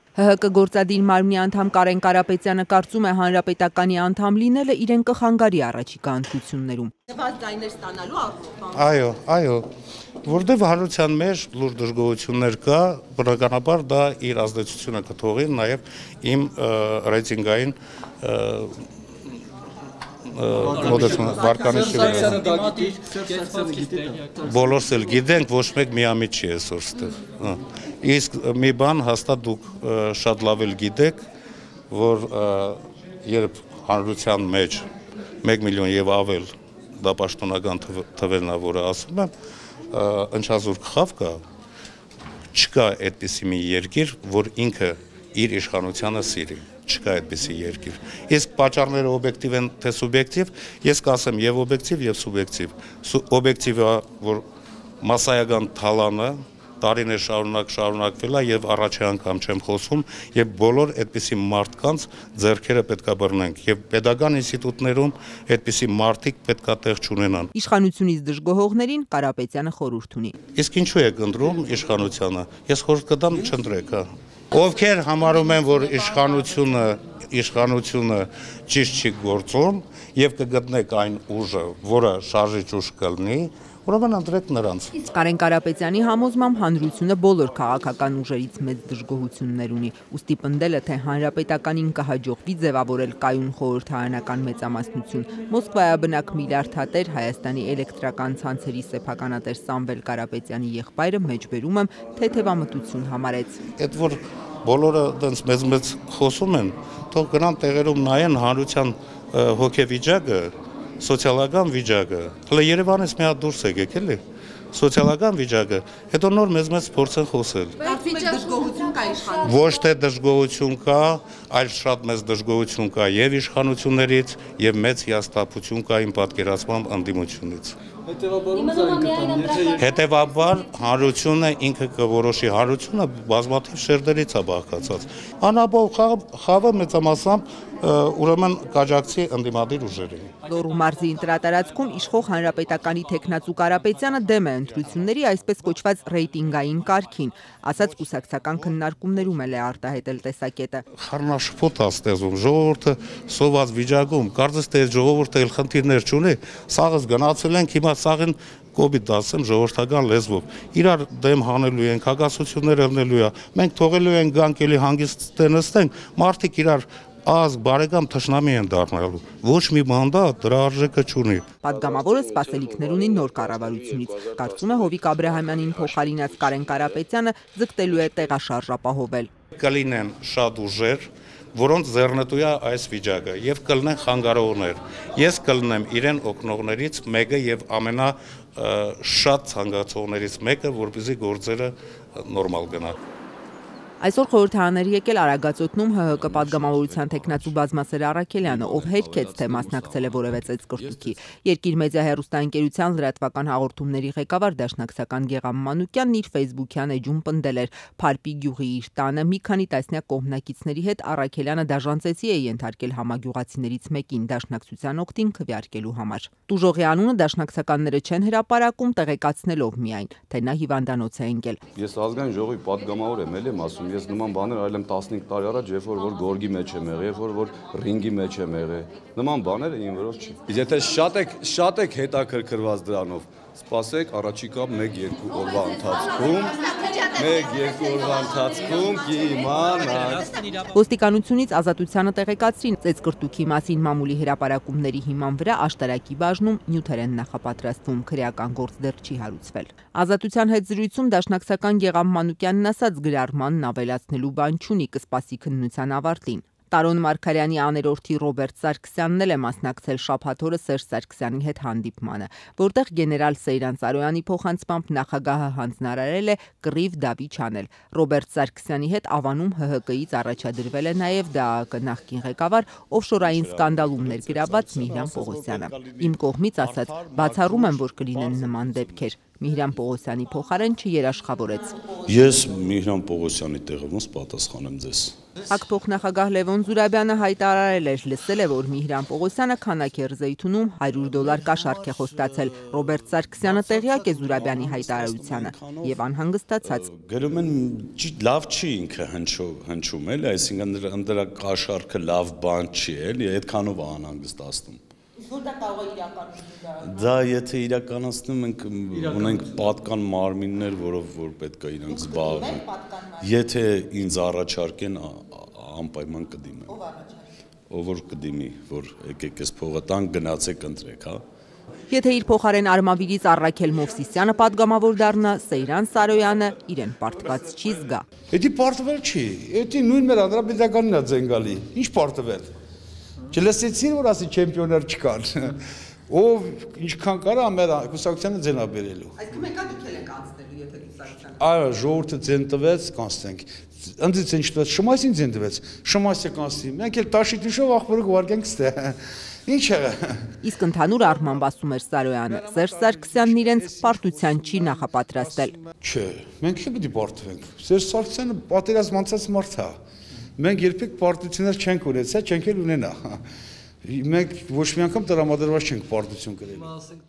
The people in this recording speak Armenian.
ՀՀԿ գործադիր մարմնի անդամ Կարեն Կարապետյանը կարծում է հանրապետականի անդամ լինելը իրեն կխանգարի առաջիկա ընտրություններում։ Ձայներ ստանալու առումով։ Այո, որտեղ հանրության մեջ լուրջ դժգոհություններ կա, բնականաբար դա իր ազդեցությունը կթողի նաև իմ ռեյտինգային բոլորս էլ գիտենք, ոչ մեկ միամիտ չի այսօր ստեղ։ Իսկ մի բան հաստատ դուք շատ լավ էլ գիտեք, որ երբ հանրության մեջ 1 միլիոն եւ ավել դա պաշտոնական թվերն ա, որը ասում եմ, ընչազուրկ խավ կա, չկա այդպիսի մի երկիր, որ ինքը իր իշխանությանը սիրի, չկա այդպիսի երկիր։ Իսկ պատճառները օբյեկտիվ են, թե սուբյեկտիվ, ես կասեմ եւ օբյեկտիվ եւ սուբյեկտիվ։ Օբյեկտիվը, որ մասսայական թալանը տարիներ շարունակվել է եւ առաջի անգամ չեմ խոսում եւ բոլոր այդպիսի մարդկանց ձեռքերը պետքա բռնենք եւ pedagogan ինստիտուտներում այդպիսի մարդիկ պետքա տեղ չունենան։ Իշխանությունից դժգոհողներին Կարապետյանը խորհուրդ ունի։ Իսկ ինչու եք ընտրում իշխանությանը։ Ես խորհուրդ կտամ չընտրեք, հա։ Ովքեր համարում են, որ իշխանությունը ճիշտ չի գործում եւ կգտնեք այն ուժը, որը շարժիչ ուժ կլինի, ուրեմն ընտրեք նրանց։ Կարեն Կարապետյանի համոզմամբ հանրությունը բոլոր քաղաքական ուժերից մեծ դժգոհություններ ունի, ուստի պնդելը, թե հանրապետականին կհաջողվի ձևավորել կայուն խորհրդարանական մեծամասնություն, Մոսկվայաբնակ միլիարդատեր Հայաստանի էլեկտրական ցանցերի սեփականատեր Սամվել Կարապետյանի եղբայրը մեջբերում եմ թեթևամտություն համարեց։ Այդ որ բոլորը դենց մեծ խոսում են, թող գնան տեղերում նայեն հանրության հոգեվիճակը, սոցիալական վիճակը, հələ Երևանից մի հատ դուրս եկեք էլի, սոցիալական վիճակը, հետո նոր մեծ փորձեն խոսել։ Դժգոհություն կա իշխանությունից։ Ոչ թե դժգոհություն կա, այլ շատ մեծ դժգոհություն կա եւ իշխանություններից եւ մեծ հիասթափություն կա իմ պատկերացմամբ ընդդիմությունից։ Հետևաբար հանրությունը ինքը կորոշի, հանրությունը բազմաթիվ շերտերից է բաղկացած։ Անաբով խավը մեծամասամբ ուրեմն կաջակցի ընդդիմադիր ուժերին։ Լոռու մարզի ընտրատարածքում իշխող հանրապետականի թեկնածու Կարապետյանը դեմ է ընտրությունների այսպես կոչված ռեյտինգային կարգին, ասաց կուսակցական քննարկումներում էլ է արտահայտել տեսակետը։ Խառնաշփոթ է ստեղծում, ժողովուրդը սոված վիճակում, կարծես թե ժողովուրդը էլ խնդիրներ չունի, սաղս գնացել ենք, հիմա սաղին կոպիտ ասեմ ժողովրդական լեզվով։ Իրար դեմ հանելու են, հակասություններ ելնելու է։ Մենք թողելու ենք գանք էլի հանգիստ նստենք, մարդիկ իրար ազգ բարեկամ թշնամի են դառնալու։ Ոչ մի բան դա դրա արժեքը չունի։ Պատգամավորը սպասելիքներ ունի նոր կառավարությունից։ Կարծում է Հովիկ Աբրահամյանին փոխարինած Կարեն Կարապետյանը ձգտելու է տեղաշարժ ապահովել։ Կլինեն շատ ուժեր, որոնց ձեռնտու է այս վիճակը եւ կլինեն խանգարողներ։ Ես կլինեմ իրեն օգնողներից մեկը եւ ամենաշատ ցանկացողներից մեկը, որպեսզի գործերը նորմալ գնան։ Այսօր խորհրդարաններ եկել Արագածոտնում ՀՀԿ պատգամավորության թեկնածու Բազմասեր Առաքելյանը, ով հերքեց, թե մասնակցել է որևէ ծեծկռտուքի։ Երկիր մեդիա հեռուստաընկերության լրատվական հաղորդումների ղեկավար դաշնակցական Գեգամ Մանուկյանն իր ֆեյսբուքյան էջում պնդել էր. Փարպի գյուղի իր տանը մի քանի տասնյակ կողմնակիցների հետ Առաքելյանը դաժանցեցի է ենթարկել համագյուղացիներից մեկին դաշնակցության օգտին քվեարկելու համար։ Տուժողի անունը դաշնակցականները չեն հրապարակում, տեղեկացնելով միայն, թե նա հիվանդանոց է ընկել։ Ես ազգային ժողովի պատգամավոր եմ, ելի եմ ասում, ես նման բաներ այլ եմ 15 տարի առաջ, երբ որ գորգի մեջ եմ եղել, երբ որ ռինգի մեջ եմ եղել, նման բաները իմ վրով չի։ Իսկ եթե շատ եք հետաքրքրված դրանով, սպասեք առաջիկա 1-2 օրվա ընթացքում կիմանաք։ Ոստիկանությունից ազատությանը տեղեկացրին ծեծկռտուքի մասին մամուլի հրապարակումների հիման վրա աշտարակի բաժնում նյութեր են նախապատրաստվում, քրեական գործ դեռ չի հարուցվել։ Ազատության հետ զրույցում դաշնակցական Գեգամ Մանուկյանն ասաց գրարմանն ավելացնելու բան չունի, կսպասի քննության ավարտին։ Տարոն Մարգարյանի աներորդի Ռոբերտ Սարգսյանն էլ է մասնակցել շաբաթ օրը Սերժ Սարգսյանի հետ հանդիպմանը, որտեղ գեներալ Սեյրան Սարոյանի փոխանցմամբ նախագահը հանձնարարել է կռիվ դավիճ անել։ Ռոբերտ Սարգսյանի հետ Ավանում ՀՀԿ-ից առաջադրվել է նաև ԴԱԱԿ նախկին ղեկավար օֆշորային սկանդալում ներգրավված Միհրան Պողոսյանը։ Իմ կողմից ասած, բացառում եմ, որ կլինեն նման դեպքեր։ Միհրան Պողոսյանի փոխարեն չերաշխավորեց։ Ես Միհրան Պողոսյանի տեղը ոնց պատասխանեմ ձեզ։ ՀԱԿ փոխնախագահ Լևոն Զուրաբյանը հայտարարել էր, լսել է, որ Միհրան Պողոսյանը Քանաքեռ Զեյթունում $100 կաշառք է խոստացել։ Ռոբերտ Սարգսյանը տեղյակ է Զուրաբյանի հայտարարությանը եւ անհանգստացած։ Գրում են լավ չի ինքը հնչում էլի, այսինքն դրա կաշառքը լավ բան չի էլի, այդքանով է անհանգստացնում։ Որ դա կարող է իրականացնել։ Դա եթե իրականացնում ենք ունենք պատկան մարմիններ, որով որ պետք է իրանք զբաղվեն։ Եթե ինձ առաջարկեն, անպայման կդիմեմ։ Ով առաջարկի։ Ով որ կդիմի, որ եկեք այս փողը տանք, գնացեք ընտրեք, հա։ Եթե իր փոխարեն Արմավիրից Առաքել Մովսիսյանը падգամավոր դառնա, Սեյրան Սարոյանը իրեն պարտված չի զգա։ Էդի պարտվել չի, էդի նույն մեր անդրապետականն է ձենգալի, ինչ պարտվել։ Չլսեցին, որ ասի չեմպիոններ չկան, ով ինչքան կարա մեր կուսակցությանը ձենա բերելու։ Այսինքն մենք դուք էլ եք անցնելու, եթե կուսակցությանը։ Այո, ժողովուրդը ձեն տվեց, կանցնենք։ Ընձից են չտվեց, շմասին ձեն տվեց, շմասը կանցնի։ Մենք էլ տաշի դիշով ախորը գվարկենք ստե։ Ինչ եղա։ Իսկ ընդհանուր առմամբ ասում էր Սարոյանը, Սերժ Սարգսյանն իրենց պարտության չի նախապատրաստել։ Չէ, մենք էլ պիտի պարտվենք։ Սերժ Սարգսյանը պատերազմ անցած մարդ է։ Մենք երբեք պարտություններ չենք ունեցել, չենք էլ ունենա։ Մենք ոչ մի անգամ տրամադրված չենք պարտություն կրել։